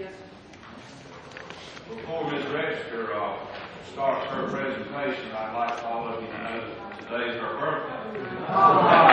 Yes. Before Ms. Gretchen starts her presentation, I'd like all of you to know that today's her birthday.